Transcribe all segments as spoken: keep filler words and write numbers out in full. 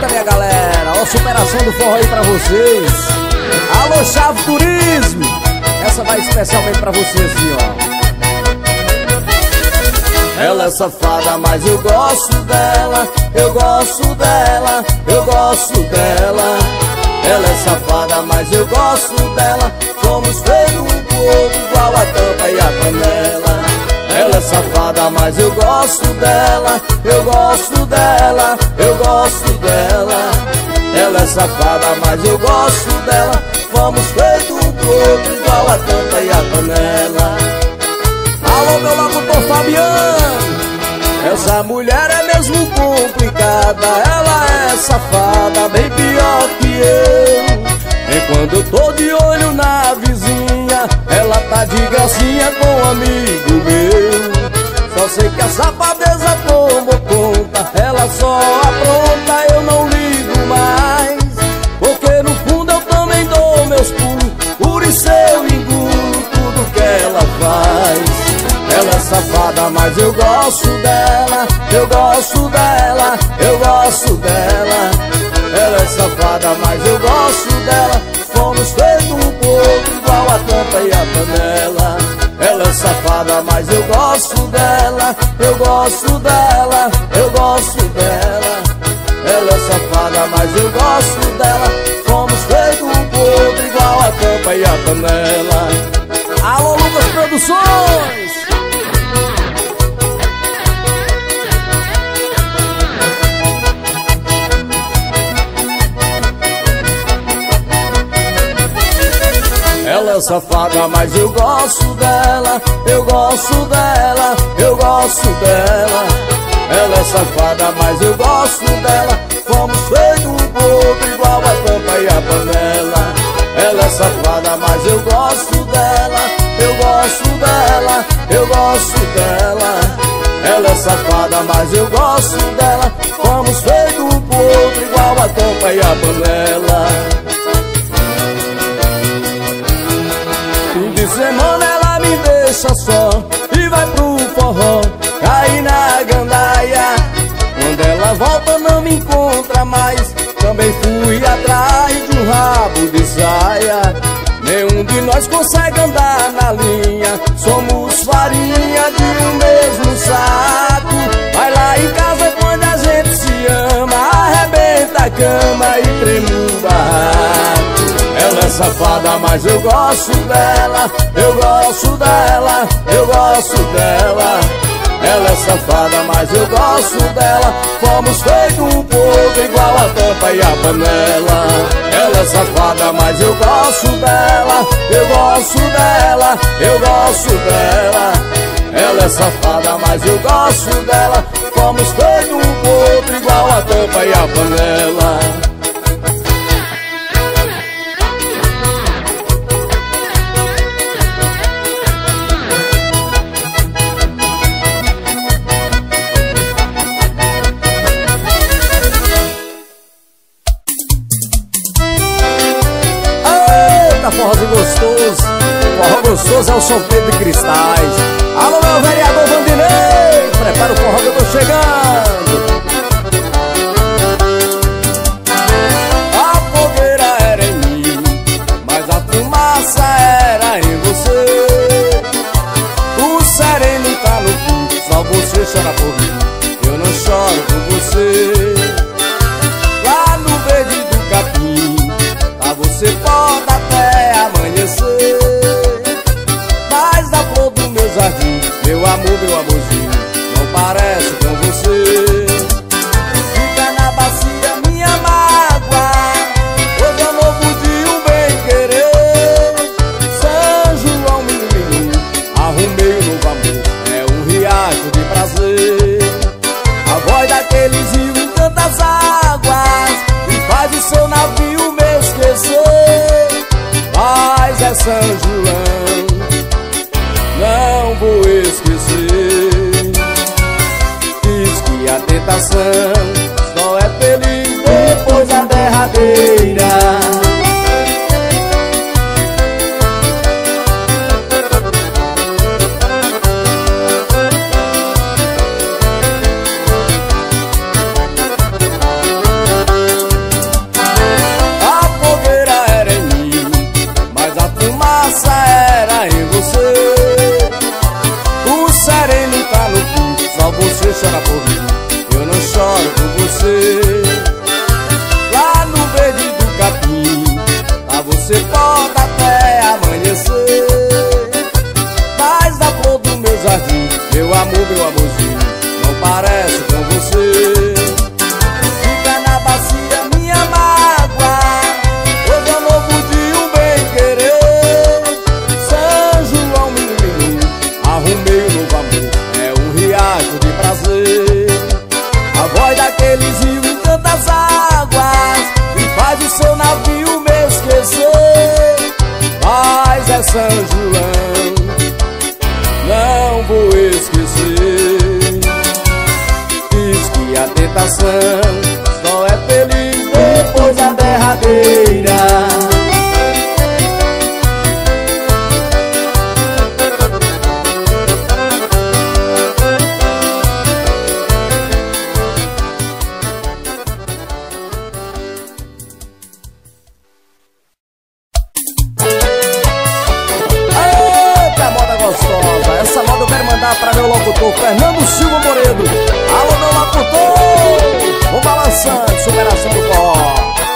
Eita, minha galera, ó, superação do forró aí pra vocês. Alô, Chave Turismo. Essa vai especialmente pra vocês, assim, ó. Ela é safada, mas eu gosto dela. Eu gosto dela, eu gosto dela. Ela é safada, mas eu gosto dela. Somos feitos um pro outro, igual a tampa e a panela. Ela é safada, mas eu gosto dela. Eu gosto dela, eu gosto dela. Ela é safada, mas eu gosto dela. Vamos feito um pro outro, igual a tampa e a panela. Alô, meu locutor Fabiano. Essa mulher é mesmo complicada. Ela é safada, bem pior que eu. Enquanto eu tô de olho na vizinha, ela tá de gracinha com um amigo meu. Só sei que a safadeza tomou conta. Ela só apronta, eu não ligo mais. Porque no fundo eu também dou meus pulos. Por isso eu engulo tudo que ela faz. Ela é safada, mas eu gosto dela. Eu gosto dela, eu gosto dela. Ela é safada, mas eu gosto dela. Fomos feitos um pro outro, igual a tampa e a panela. Ela é safada, mas eu gosto dela. Eu gosto dela, eu gosto dela. Ela é safada, mas eu gosto dela. Fomos feitos um pro outro, igual a tampa e a panela. Alô, Lucas Produções. Ela é safada, mas eu gosto dela. Eu gosto dela, eu gosto dela. Ela é safada, mas eu gosto dela. Fomos feitos um pro outro, igual a tampa e a panela. Ela é safada, mas eu gosto dela. Eu gosto dela, eu gosto dela. Ela é safada, mas eu gosto dela. Fomos feitos um pro outro, igual a tampa e a panela. Fim de semana ela me deixa só e vai pro forró, cair na gandaia. Quando ela volta não me encontra mais. Também fui atrás de um rabo de saia. Nenhum de nós consegue andar na linha. Somos farinha de um mesmo saco. Vai lá em casa quando a gente se ama, arrebenta a cama e treme o barraco. Ela é safada, mas eu gosto dela. Eu gosto dela, eu gosto dela. Ela é safada, mas eu gosto dela. Fomos feitos um pro outro, igual a tampa e a panela. Ela é safada, mas eu gosto dela. Eu gosto dela, eu gosto dela. Ela é safada, mas eu gosto dela. Fomos feitos um pro outro, igual a tampa e a panela. Forrozinho gostoso, forró gostoso é o São Pedro de Cristais. Alô, meu vereador Vandinei, prepara o forró que eu tô chegando. A fogueira era em mim, mas a fumaça era em você. O sereno tá no cu, só você chora por mim, eu não choro por você. Lá no verde do capim, tá você pode até amanhecer. Mas da flor do meu jardim, meu amor, meu amorzinho, não parece com você. Fica na bacia minha mágoa, hoje é novo dia, um bem querer. São João me iluminou, arrumei um novo amor, é um riacho de prazer. A voz daqueles rios encanta as águas e faz o seu navio me esquecer. Mas é São João, não vou esquecer. Diz que a tentação só é feliz depois da derradeira. chora por mim, eu não choro por você. Lá no verde do capim, lá você pode até amanhecer. Mas da flor do meu jardim, meu amor, meu amorzinho, não parece com você. Fica na bacia minha mágoa, hoje é um novo dia, um bem-querer. São João me iluminou, arrumei um novo amor, é um riacho de prazer. A voz daqueles rios encanta as águas e faz o seu navio me esquecer. Mas é São João, não vou esquecer. Diz que a tentação só é feliz depois da derradeira. Essa moda eu quero mandar pra meu locutor Fernando Silva Moredo. Alô, meu locutor, um balançante, superação do forró.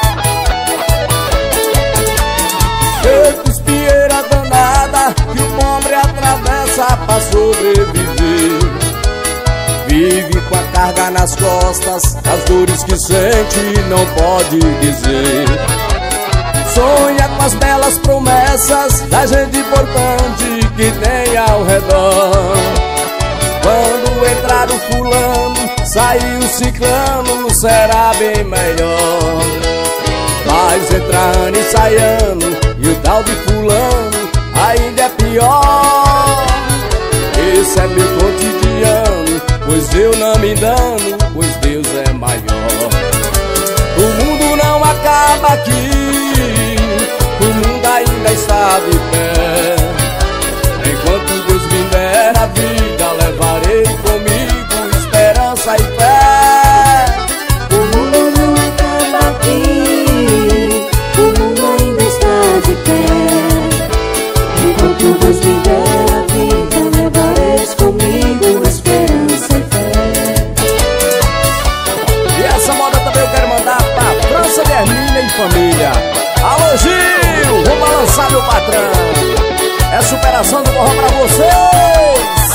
Eita espieira danada que o pobre atravessa pra sobreviver. Vive com a carga nas costas, as dores que sente não pode dizer. Sonha com as belas promessas da gente importante que tem ao redor. Quando entrar o fulano, sair o ciclano, será bem melhor. Mas entrando e saindo, e o tal de fulano ainda é pior. Esse é meu cotidiano, pois eu não me dano, pois Deus é maior. O mundo não acaba aqui, o mundo ainda está de pé. Enquanto Deus me der a vida, levarei comigo esperança e fé. O mundo não acaba aqui, o mundo ainda está de pé. Enquanto Deus me der a vida, levareis comigo esperança e fé. E essa moda também eu quero mandar pra França, Guermina e família. Alô Gil, vou balançar meu patrão. É superação do forró pra vocês.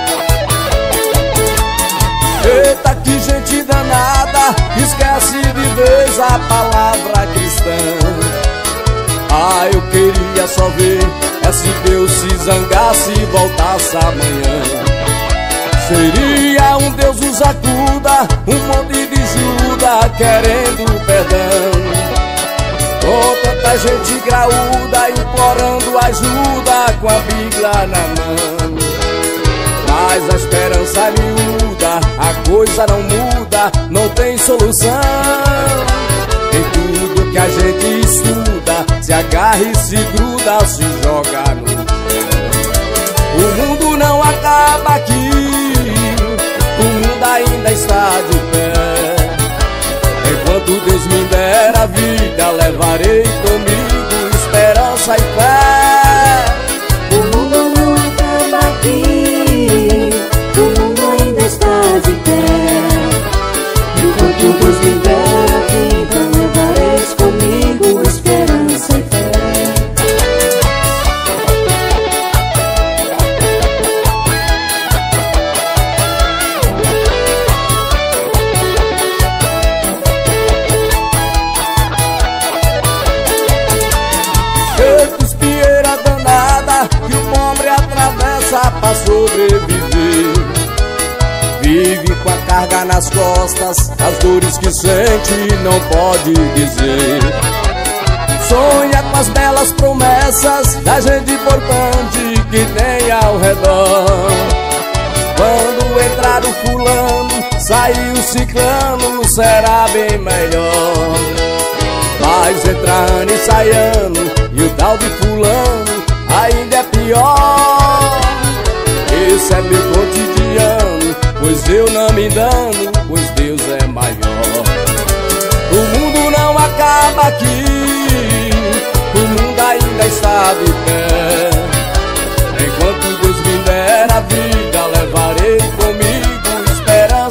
Eita que gente danada, esquece de vez a palavra cristã. Ah, eu queria só ver é se Deus se zangasse e voltasse amanhã. Seria um Deus nos acuda, um monte de Judas querendo perdão. Com tanta gente graúda implorando ajuda com a Bíblia na mão. Mas a esperança miúda, a coisa não muda, não tem solução. Em tudo que a gente estuda, se agarra e se gruda, se joga no chão. O mundo não acaba aqui, o mundo ainda está de pé. Enquanto Deus me der a vida, levarei comigo esperança e fé. O mundo não acaba aqui, o mundo ainda está de pé. Enquanto Deus me der a vida, levareis comigo esperança e fé. Pra sobreviver, vive com a carga nas costas, as dores que sente não pode dizer. Sonha com as belas promessas da gente importante que tem ao redor. Quando entrar o fulano, sair o ciclano, será bem melhor. Mas entrando e saindo, e o tal de fulano ainda é pior. Esse é meu cotidiano, pois eu não me dano, pois Deus é maior. O mundo não acaba aqui, o mundo ainda está de pé. Enquanto Deus me der a vida, levarei comigo esperança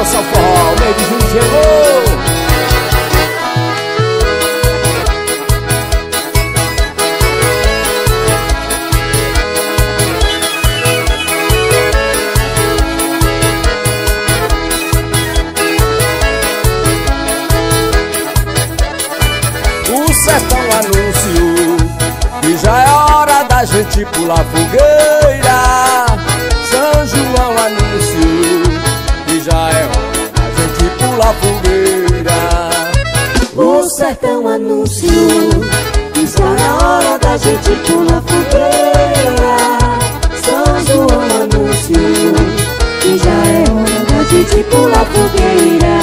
dança forró, o mês de junho chegou. O sertão anunciou que já é hora da gente pular fogueira. São João anunciou que já é hora da gente pular fogueira. O sertão anunciou que já é hora da gente pular fogueira. São João anunciou que já é hora da gente pular fogueira.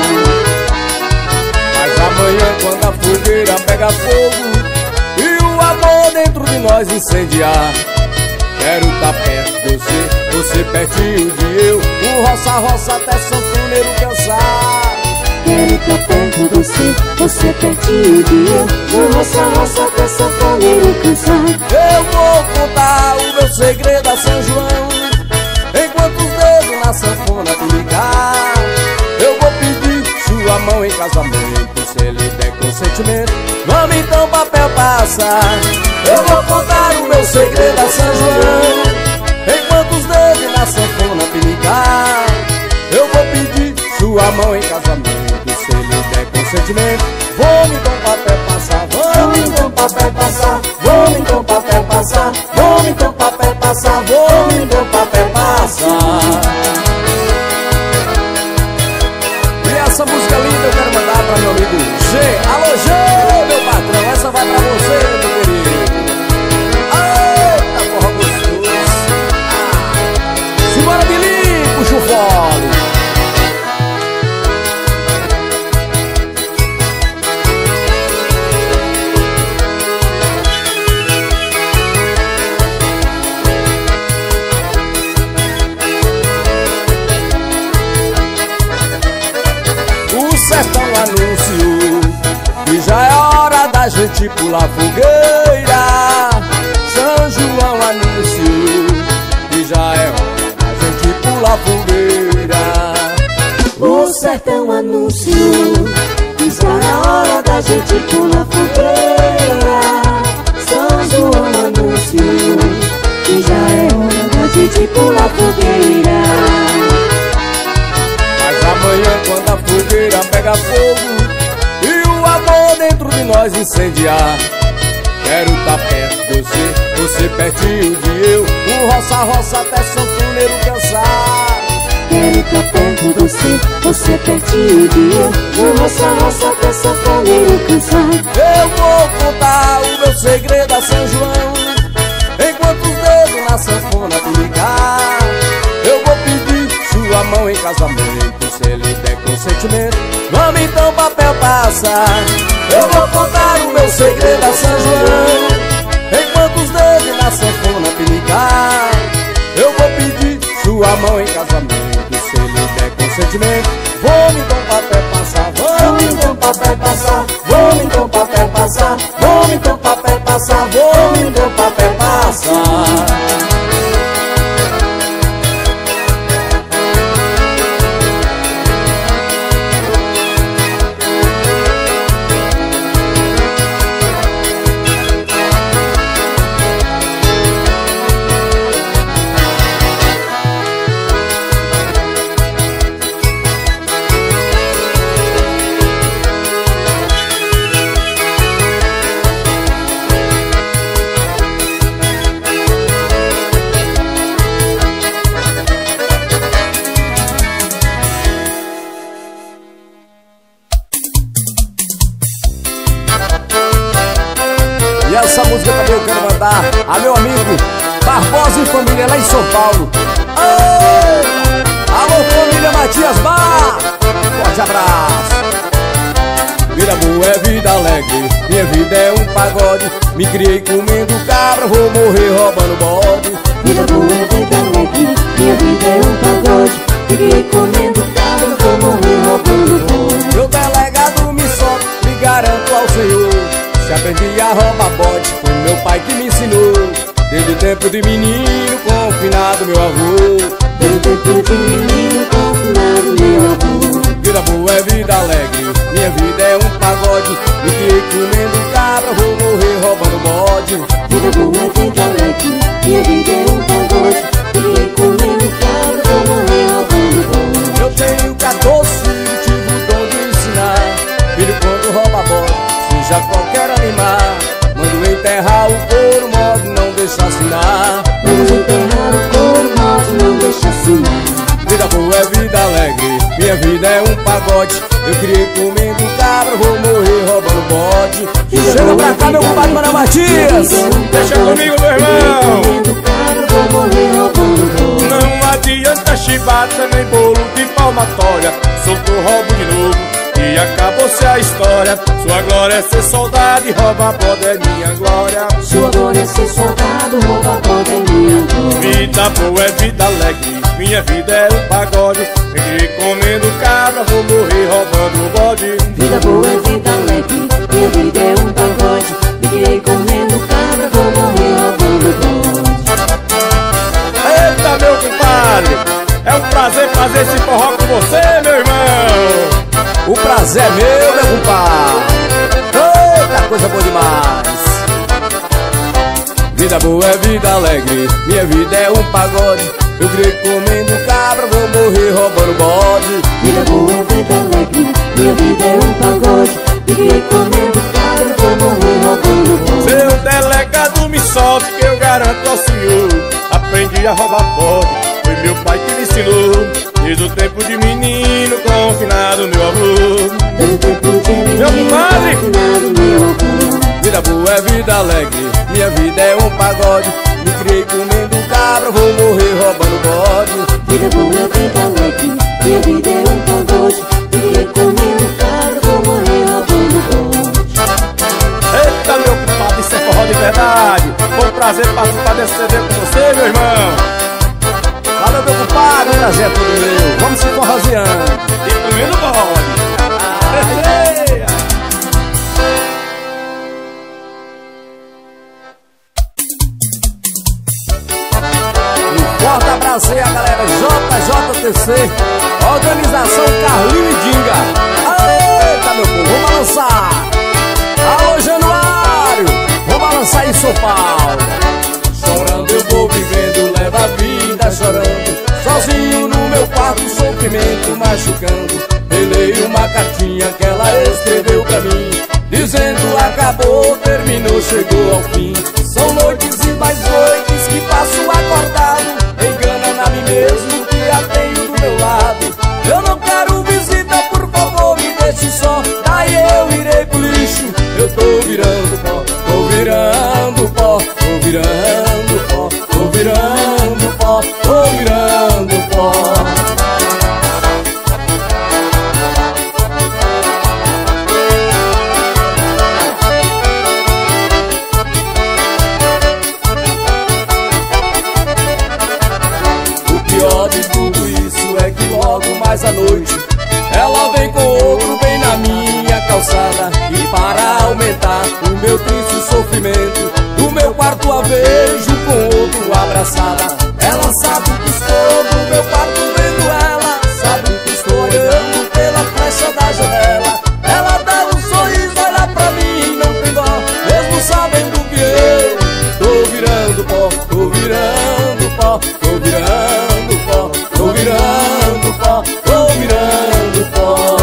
Mas amanhã quando a fogueira pega fogo e o amor dentro de nós incendiar, quero tá perto de você, você pertinho de eu, um roça-roça até sanfoneiro cansar. Quero tá perto de você, você pertinho de eu, um roça-roça até sanfoneiro cansar. Eu vou contar o meu segredo a São João, enquanto os dedos na sanfona ligar. Eu vou pedir sua mão em casamento, se ele der consentimento, vamos então papel passar. Eu vou contar o meu segredo a São João, enquanto os dedos na sanfona ligar. Eu vou pedir sua mão em casamento, se ele der consentimento, vamos então papel passar. Vamos então papel passar, vamos então papel passar, vamos então papel passar, vamos então papel passar. Essa música linda eu quero mandar pra meu amigo G. Alô G, meu patrão, essa vai pra você, meu querido. Eita, porra gostoso. Ah. Simbora, Bilinho, puxa o fole. O sertão anunciou que já é hora da gente pular fogueira. São João anunciou que já é hora da gente pular fogueira. O sertão anunciou que já é hora da gente pular fogueira. São João anunciou que já é hora da gente pular fogueira. Mas amanhã quando a fogueira pega fogo e o amor dentro de nós incendiar, quero tá perto de você, você pertinho de eu, um roça-roça até sanfoneiro cansar. Quero tá perto de você, você pertinho de eu, um roça-roça até sanfoneiro cansar. Eu vou contar o meu segredo a São João, enquanto os dedos na sanfona ligar. Eu vou pedir sua mão em casamento, se ele der consentimento, vamos então papel passar. Eu vou contar o meu segredo a São João, enquanto os dedos na sanfona ligar. Eu vou pedir sua mão em casamento, se ele der consentimento, vamos então papel passar. Vamos então papel passar, vamos então papel passar, vamos então papel passar, vamos então papel passar. E essa música também eu quero mandar a meu amigo Barbosa e família lá em São Paulo. Ei! Alô família Matias Bar, forte abraço. Vida boa é vida alegre, minha vida é um pagode. Me criei comendo cabra, vou morrer roubando bode. Vida boa é vida alegre, minha vida é um pagode. Me criei comendo cabra, vou morrer roubando bode. Meu delegado me solta, me garanto ao Senhor. Se aprendi a roubar bode, foi meu pai que me ensinou. Desde tempo de menino, confinado meu avô. Desde tempo de menino, confinado meu avô. minha vida é um pagode. Eu criei comendo cabra, vou morrer roubando bode. Chega pra cá, meu compadre Manuel Matias. Deixa comigo, meu irmão. Vou morrer roubando bode. Não adianta chibata nem bolo de palmatória. Soltou roubo de novo e acabou-se a história. Sua glória é ser soldado e roubar bode é minha glória. Sua glória é ser soldado, roubar bode é minha glória. Vida boa é vida alegre, minha vida é um pagode. Peguei comendo cabra, vou morrer roubando bode. Vida boa é vida alegre, minha vida é um pagode. Peguei comendo cabra, vou morrer roubando bode. Eita, meu compadre, é um prazer fazer esse forró com você, meu irmão. O prazer é meu, meu compadre. Eita, coisa boa demais. Vida boa é vida alegre, minha vida é um pagode. Eu criei comendo cabra, vou morrer roubando bode. Vida boa é vida alegre, minha vida é um pagode. Peguei comendo cabra, vou morrer roubando bode. Seu delegado me solte que eu garanto ao senhor. Aprendi a roubar bode, foi meu pai que me ensinou. Desde o tempo de menino, confinado meu avô. Desde o tempo de menino, meu compadre, confinado meu avô. Vida boa é vida alegre, minha vida é um pagode. Me criei comendo cabra, vou morrer roubando bode. Vida boa é vida alegre, minha vida é um pagode. Peguei comendo cabra, vou morrer roubando bode. Eita, meu compadre, isso é forró de verdade. Foi um prazer participar desse C D com você, meu irmão. Valeu, meu compadre, o prazer é tudo meu. Vamos se forroseando e comendo bode. Um forte abraço aí a galera J J T C, Organização Carlinho e Dinga. Eita, meu povo, vamos balançar. Alô, Januário, vamos balançar aí, São Paulo. Chorando eu vou vivendo, leva a vida chorando. Sozinho no meu quarto, sofrimento machucando. Relei uma cartinha que ela escreveu pra mim, dizendo acabou, terminou, chegou ao fim. São noites e mais noites que passo acordado, enganando a mim mesmo que a tenho do meu lado. Eu não quero visita, por favor me deixe só, daí eu irei pro lixo. Eu tô virando pó, tô virando pó, tô virando pó, tô virando pó, tô virando pó. O pior de tudo isso é que logo mais à noite ela vem com outro bem na minha calçada. E para aumentar o meu triste sofrimento, do meu quarto a vejo com outro abraçada. Ela sabe que estou no meu quarto vendo ela, sabe que estou olhando pela flecha da janela. Ela dá um sorriso, olha pra mim e não tem dó, mesmo sabendo que eu tô virando pó, tô virando pó, tô virando pó, tô virando pó, tô virando pó.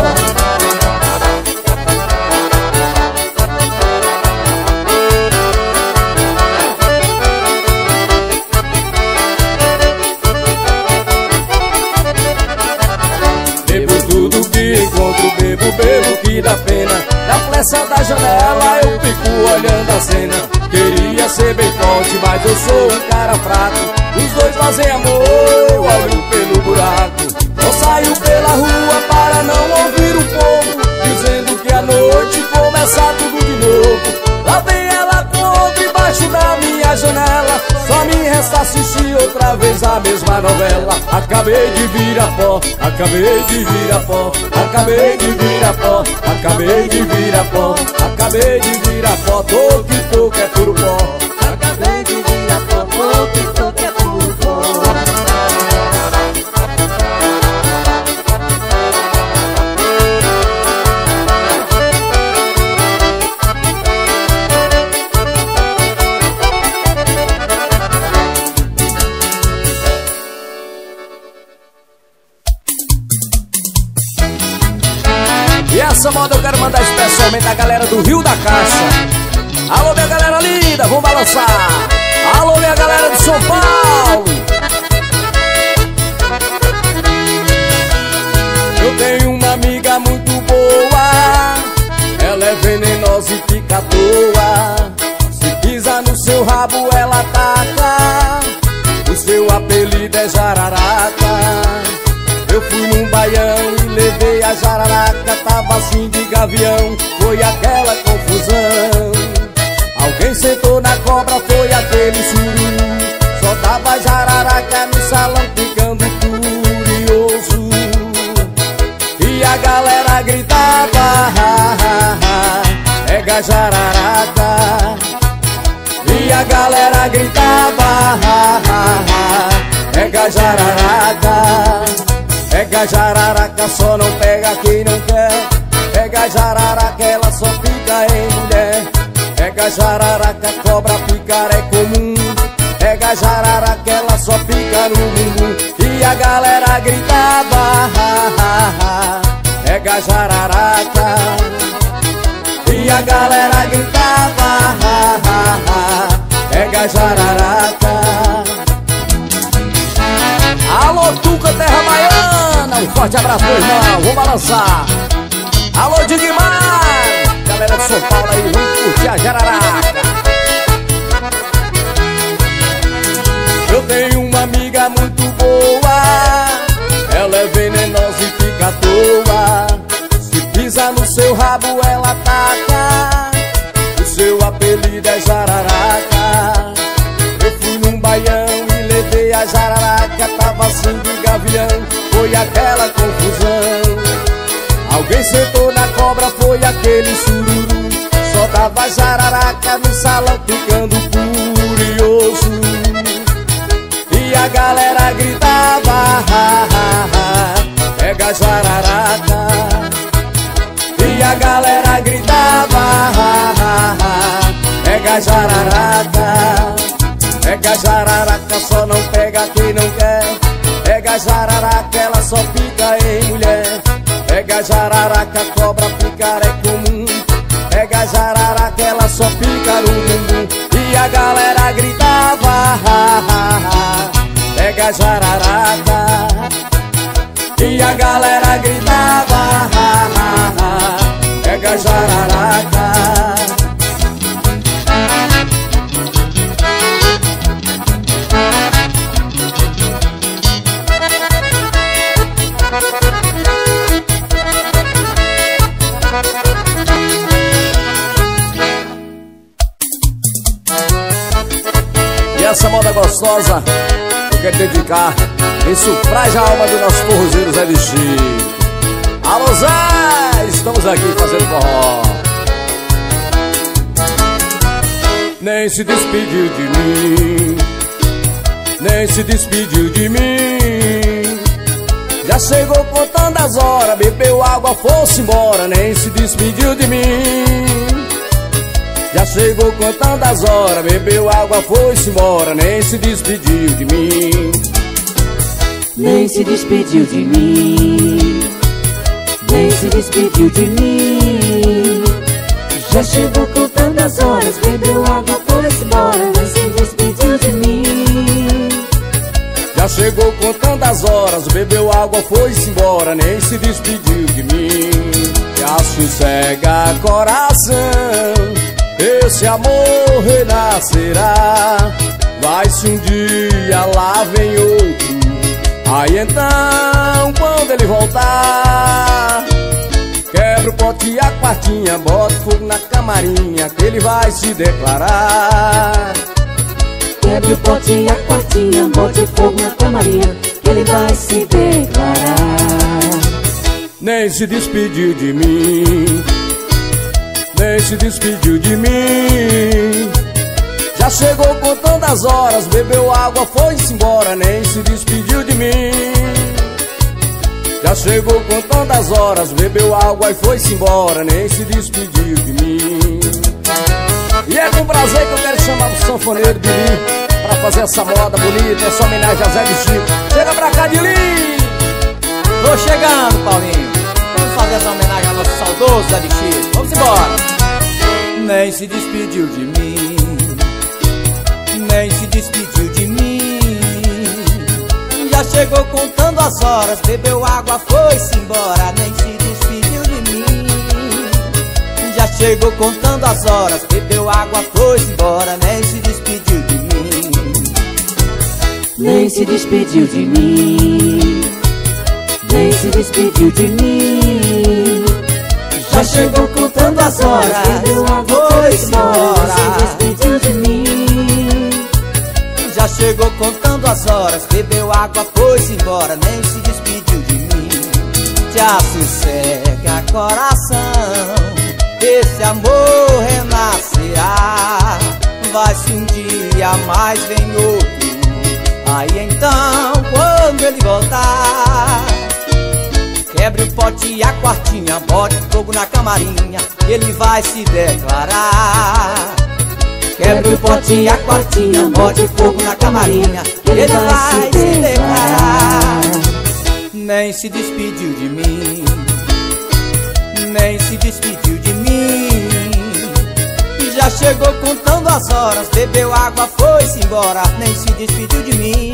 Bebo tudo que encontro, bebo, bebo que dá pena. Na flecha da janela eu fico olhando a cena. Queria ser bem forte, mas eu sou um cara fraco. Os dois fazem amor, eu olho pelo buraco. Eu saio pela rua para não ouvir o povo dizendo que a noite começa tudo de novo. Lá vem ela com outro embaixo da minha janela. Só me resta assistir outra vez a mesma novela. Acabei de virar pó, acabei de virar pó, acabei de virar pó, acabei de virar pó, acabei de virar pó, tô que tô que é puro pó. Acabei de virar pó, tô que tô que é puro pó. E essa moda eu quero mandar especialmente a galera do Rio da Caixa. Alô, minha galera linda, vamos balançar. Alô, minha galera de São Paulo. Eu tenho à toa. Se pisa no seu rabo ela ataca. O seu apelido é jararaca. Eu fui num baião e levei a jararaca. Tava assim de gavião, foi aquela confusão. Alguém sentou na cobra, foi aquele sururu. Só tava jararaca no salão ficando curioso. E a galera gritava, ha, ha, ha, pega jararaca. E a galera gritava, ha, ha, ha, pega jararaca. Pega jararaca, só não pega quem não quer. Pega jararaca, ela só fica em mulher. Pega jararaca, cobra picar é comum. Pega jararaca, ela só fica no bumbum. E a galera gritava, ha, ha, ha, pega jararaca. E a galera gritava, ha, ha, ha, pega jararaca. Alô, Tuca, terra baiana, um forte abraço, meu irmão, vou balançar. Alô, Digmar, galera de São Paulo aí, vamos curtir a jararaca. Eu tenho uma amiga muito boa, ela é venenosa e fica à toa. Se pisa no seu rabo ela ataca. O seu apelido é jararaca. Eu fui num baião e levei a jararaca. Tava assim de gavião, foi aquela confusão. Alguém sentou na cobra, foi aquele sururu. Só dava jararaca no salão ficando curioso. E a galera gritava, ha, ha, ha, pega jararaca. E a galera gritava, ha, ha, ha, pega jararaca. Pega jararaca, só não pega quem não quer. Pega jararaca, ela só fica em mulher. Pega jararaca, cobra picar é comum. Pega jararaca, ela só fica no bumbum. E a galera gritava, ha, ha, ha, pega jararaca. E a galera gritava, ha, ha, ha, pega jararaca. E essa moda gostosa eu quero dedicar em sufrágil a alma do nosso forrozeiro Zé de Chico. Alô Zé, estamos aqui fazendo forró. Nem se despediu de mim, nem se despediu de mim. Já chegou contando as horas, bebeu água, foi-se embora. Nem se despediu de mim. Já chegou contando as horas, bebeu água, foi-se embora. Nem se despediu de mim. Nem se despediu de mim. Nem se despediu de mim. Já chegou contando as horas, bebeu água, foi-se embora. Nem se despediu de mim. Já chegou contando as horas, bebeu água, foi-se embora. Nem se despediu de mim. Já sossega coração, esse amor renascerá. Vai-se um dia, lá vem outro. Aí então, quando ele voltar, quebra o pote e a quartinha, bota fogo na camarinha, que ele vai se declarar. Quebra o pote e a quartinha, bota fogo na camarinha, que ele vai se declarar. Nem se despediu de mim, nem se despediu de mim. Já chegou contando as horas, bebeu água, foi-se embora. Nem se despediu de mim. Já chegou contando as horas, bebeu água e foi-se embora. Nem se despediu de mim. E é com prazer que eu quero chamar o sanfoneiro de Lin pra fazer essa moda bonita, essa homenagem a Zé de Chico. Chega pra cá, de Lin! Tô chegando, Paulinho. Vamos fazer essa homenagem ao nosso saudoso Zé de Chico. Vamos embora. Nem se despediu de mim, nem se despediu de mim. Já chegou contando as horas, bebeu água, foi-se embora. Nem se despediu de mim. Já chegou contando as horas, bebeu água, foi-se embora, nem se despediu de mim. Nem se despediu de mim, nem se despediu de mim. Já chegou contando as horas, bebeu água, foi-se embora, nem se despediu de mim. Já chegou contando as horas, bebeu água, foi-se embora, nem se despediu de mim. Já sossega coração, esse amor renascerá. Vai-se um dia, mas vem outro. Aí então, quando ele voltar, quebre o pote e a quartinha, bote fogo na camarinha, ele vai se declarar. Quebre o pote e a quartinha, bote fogo na camarinha, ele vai se declarar. Nem se despediu de mim, nem se despediu de mim. Já chegou contando as horas, bebeu água, foi-se embora, nem se despediu de mim.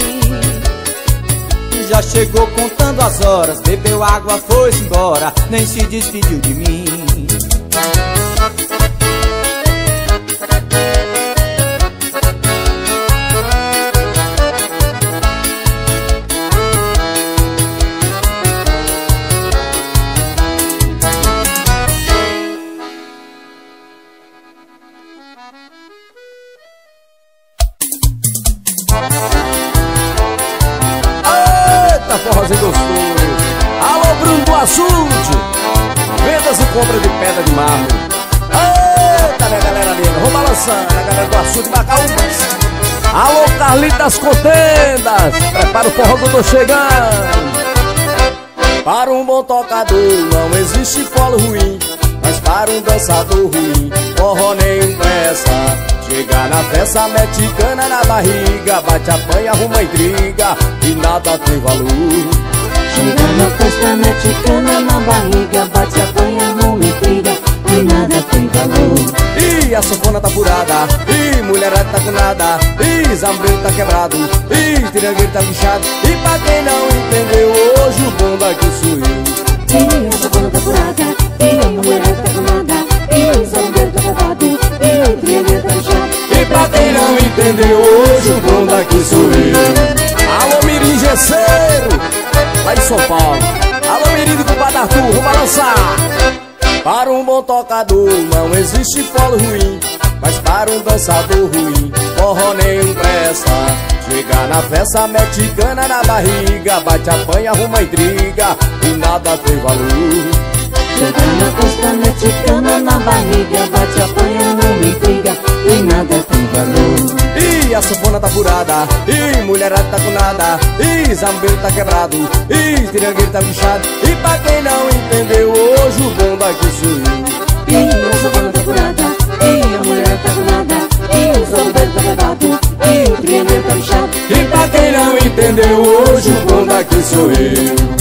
Já chegou contando as horas, bebeu água, foi-se embora, nem se despediu de mim. Forrozinho gostoso. Alô, Bruno do Açude, vendas e compra de pedra de mármore. Eita, minha galera linda, vamos balançando, a galera do Açude, Macaúbas. Alô, Carlito das Contendas, prepara o forró que eu tô chegando. Para um bom tocador não existe folo ruim, mas para um dançador ruim, forró nem presta. Chega na festa, mete cana na barriga, bate, apanha, arruma intriga e nada tem valor. Chega na festa, mete cana na barriga, bate, apanha, arruma intriga e nada tem valor. E a sanfona tá furada, e mulherada tá com nada, e zambreiro tá quebrado, e tirangueiro tá bichado. E pra quem não entendeu, hoje o bom daqui sou eu. E a sanfona tá furada, e a mulherada tá com nada, e o zambreiro tá quebrado, e o tirangueiro tá bichado. E pra quem não entendeu, hoje o bom daqui sou eu. Alô, Mirim Gesseiro, lá de São Paulo. Alô, Mirim do compadre Arthur, vamos balançar. Para um bom tocador não existe folo ruim, mas para um dançador ruim, forró nem presta. Chega na festa, mete cana na barriga, bate, apanha, arruma intriga e nada tem valor. Chega na festa, mete cana na barriga, bate, apanha, arruma intriga e nada tem valor. E a sanfona tá furada, e mulherada tá com nada, e zambeiro tá quebrado, e tirangueiro tá bichado. E pra quem não entendeu, hoje o bom daqui sou eu. E a sanfona tá furada, e a mulherada tá com nada, e o zambeiro tá quebrado, e o tirangueiro tá bichado. E pra quem não entendeu, hoje o bom daqui sou eu.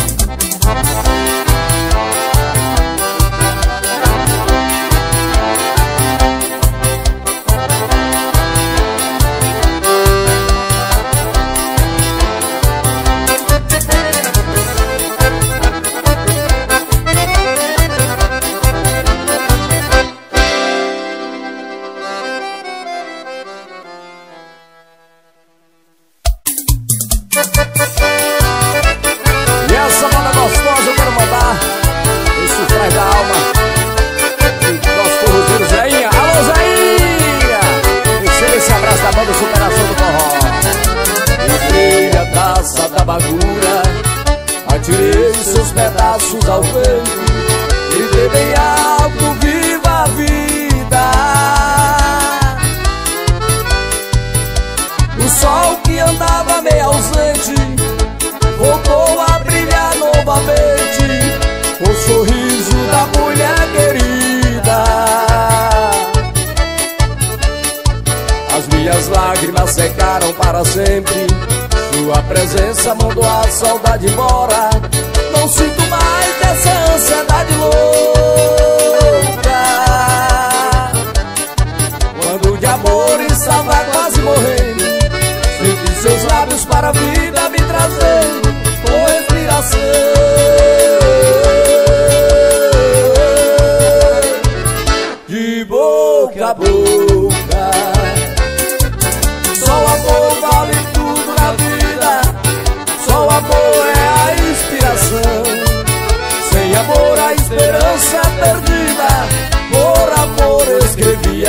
Atirei seus pedaços ao vento, gritei bem alto, viva a vida. O sol que andava meio ausente voltou a brilhar novamente, com o sorriso da mulher querida. As minhas lágrimas secaram para sempre, sua presença mandou a saudade embora. Não sinto mais essa ansiedade louca, quando de amor estava quase morrendo, senti seus lábios para a vida me trazendo com respiração. De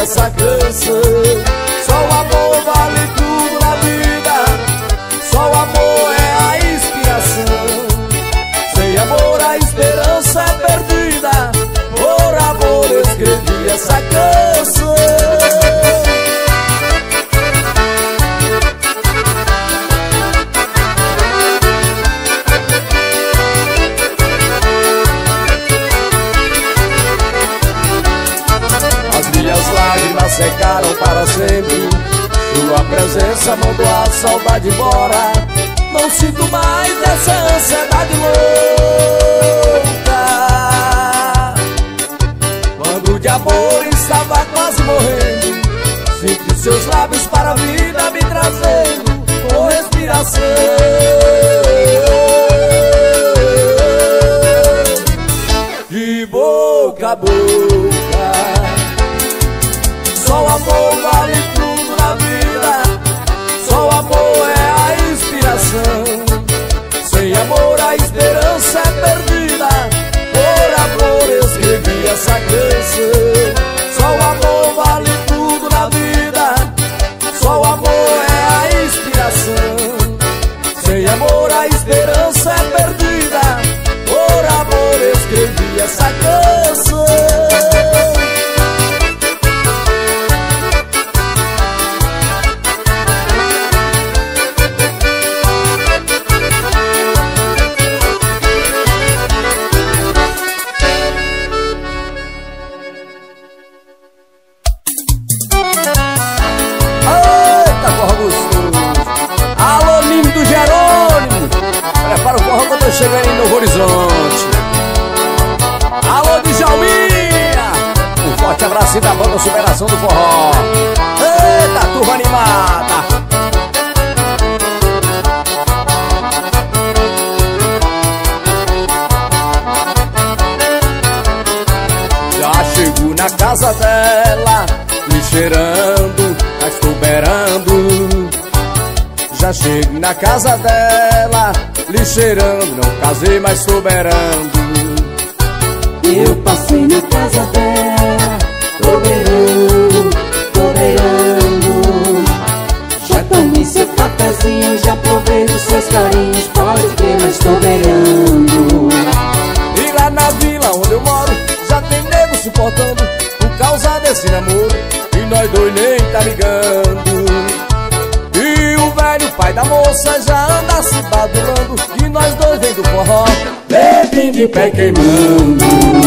essa canção. Só o amor vale tudo na vida, só o amor é a inspiração. Sem amor a esperança é perdida, por amor eu escrevi essa canção. Secaram para sempre, sua presença mandou a saudade embora. Não sinto mais essa ansiedade louca. Quando de amor estava quase morrendo, sinto seus lábios para a vida me trazendo com respiração. De boca a boca, só o amor vale tudo na vida, só o amor é a inspiração. Sem amor a esperança é perdida, por amor eu escrevi essa canção. Só o amor vale tudo na vida, só o amor é a inspiração. Sem amor a esperança é perdida, por amor eu escrevi essa canção. Chegando em Novo Horizonte. Alô, Djalminha, um forte abraço da banda Superação do Forró. Eita, turma animada. Já chego na casa dela, me cheirando, mas tô beirando. Já chego na casa dela, lhe cheirando, não casei, mas tô beirando. Eu passei na casa dela, tô beirando, tô beirando. Já tomei seu cafezinho, já provei dos seus carinhos, pode crer, mas tô beirando. E lá na vila onde eu moro, já tem nego se importando por causa desse namoro, e nós dois nem tá ligando. E o velho pai da moça já anda se badulando, e nós dois vem do forró, bebendo de pé queimando.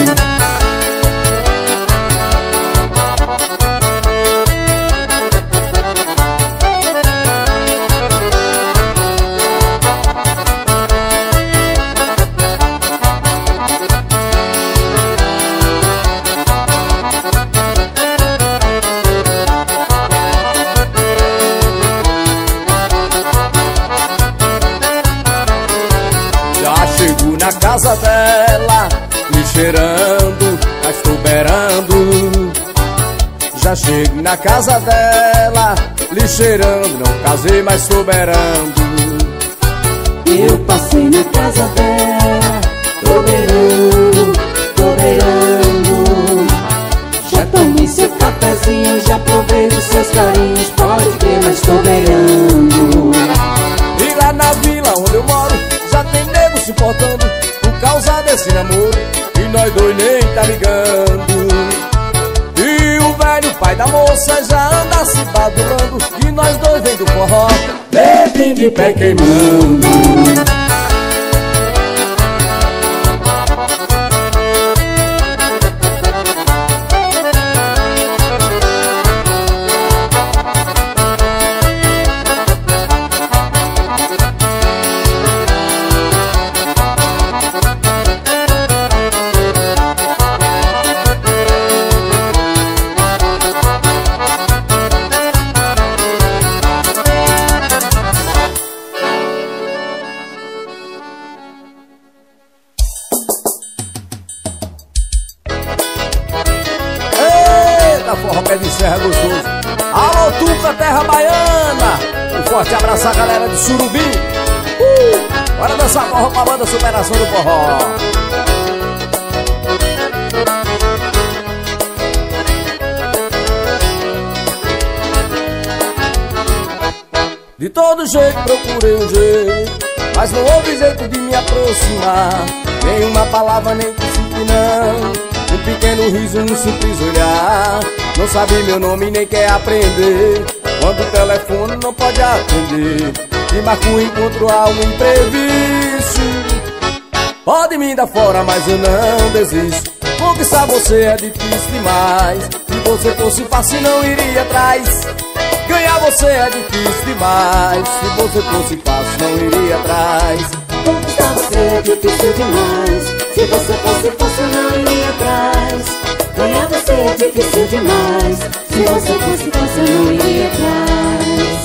Na casa dela, me cheirando, mas tô beirando. Já chego na casa dela, lhe cheirando, não casei, mas tô beirando. Eu passei na casa dela, tô beirando, tô beirando. Já tomei seu cafezinho, já provei dos seus carinhos, pode crer, mas tô beirando. E lá na vila onde eu moro, já tem nego se importando por causa desse namoro, e nós dois nem tá ligando. E o velho pai da moça já anda se badulando, e nós dois vem do forró, bebendo de pé queimando. Forró pé de serra gostoso. Alô, Tuca, terra baiana, um forte abraço à galera de Surubim. uh, Bora dançar forró com a banda Superação do Forró. De todo jeito procurei um jeito, mas não houve jeito de me aproximar. Nem uma palavra, nem que não. Um pequeno riso, um simples olhar. Não sabe meu nome, nem quer aprender. Quando o telefone não pode atender, e marca o encontro a um imprevisto. Pode me dar fora, mas eu não desisto. Conquistar você é difícil demais. Se você fosse fácil, não iria atrás. Ganhar você é difícil demais. Se você fosse fácil, não iria atrás. Conquistar você é difícil demais. Se você fosse fácil, não iria atrás. Ganhar você é difícil demais. Se você fosse fácil, não iria atrás.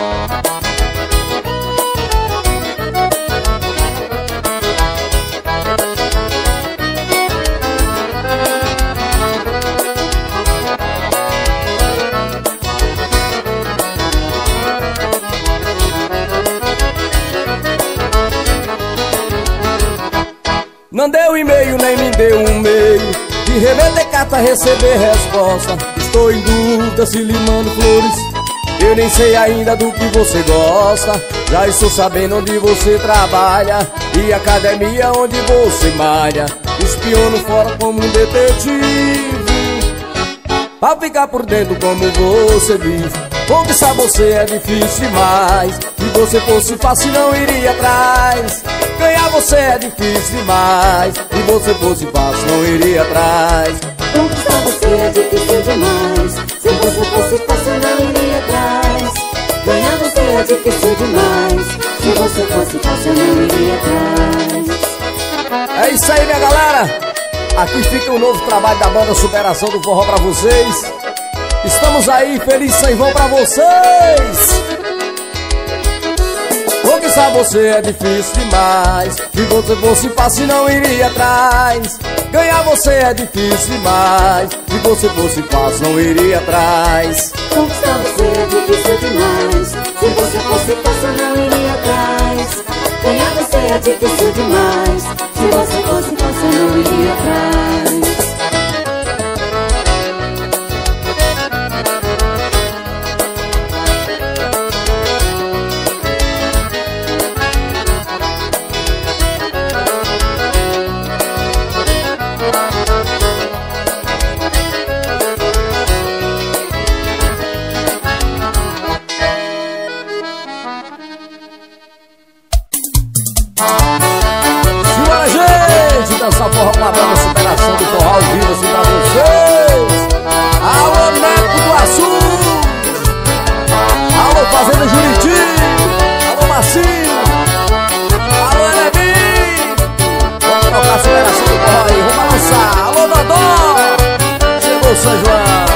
Não deu e-mail, nem me deu um meio de remeter carta, receber resposta. Estou em dúvida se lhe mando flores. Eu nem sei ainda do que você gosta. Já estou sabendo onde você trabalha e a academia onde você malha. Espiono fora como um detetive, pra ficar por dentro como você diz. Conquistar você é difícil demais. Se você fosse fácil, não iria atrás. Ganhar você é difícil demais. Se você fosse fácil, não iria atrás. Conquistar você é difícil demais. Se você fosse fácil, não iria atrás. Ganhar você é difícil demais. Se você fosse fácil, não iria atrás. É isso aí, minha galera. Aqui fica o novo trabalho da banda Superação do Forró pra vocês. Estamos aí, feliz sem vão pra vocês. Conquistar você é difícil demais. Se você fosse fácil, não iria atrás. Ganhar você é difícil demais. Se você fosse fácil, não iria atrás. Conquistar você é difícil demais. Se você fosse fácil, não iria atrás. Ganhar você é difícil demais. Se você fosse fácil, não iria atrás. Dançar forró com a banda Superação do Forró ao vivo assim pra vocês. Alô, Neco do Açul. Alô, Fazenda Juriti. Alô, Marcinho. Alô, Enemim. Vamos tocar a Superação do Forró aí, vamos balançar. Alô, Dodó. Chegou São João.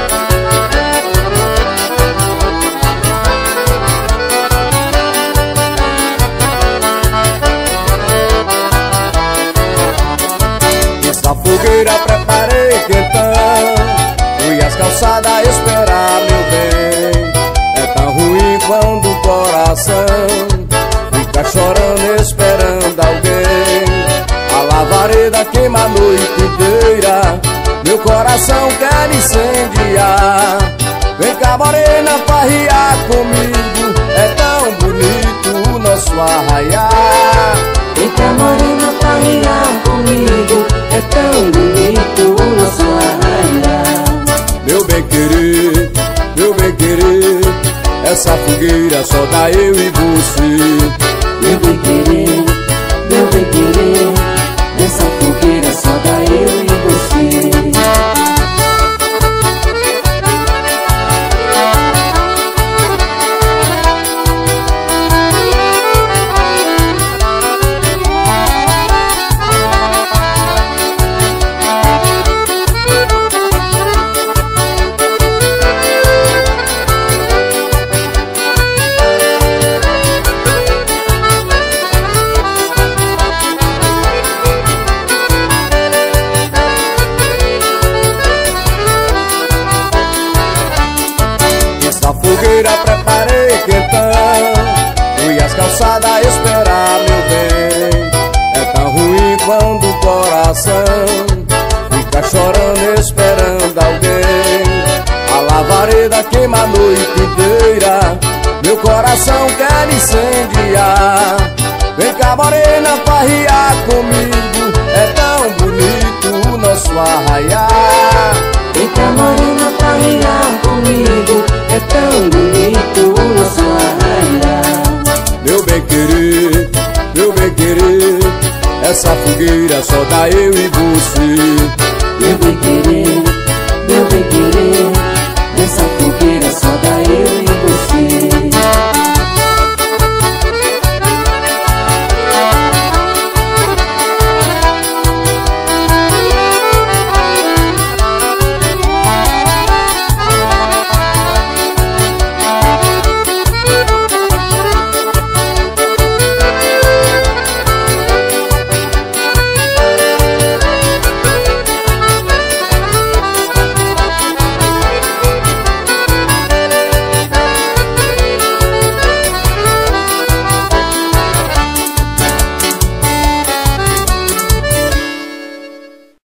A fogueira preparei quentão, fui às calçadas esperar meu bem. É tão ruim quando o coração fica chorando esperando alguém. A lavareda queima a noite inteira, meu coração quer incendiar. Vem cá morena farrear comigo, é tão bonito o nosso arraiar. Vem cá morena farrear comigo, é tão bonito o nosso arraial. Meu bem querer, meu bem querer, essa fogueira só dá eu e você. Meu bem querer, meu bem querer, essa fogueira só dá eu e você. Preparei quentão, fui às calçadas esperar meu bem. É tão ruim quando o coração fica chorando esperando alguém. A lavareda queima a noite inteira, meu coração coração quer incendiar. Vem cá, morena, farrear comigo, é tão bonito o nosso arraiar. Vem cá, morena, farrear comigo, é tão bonito o nosso arraiar. Meu bem querer, meu bem querer, essa fogueira só dá eu e você. Meu bem querer,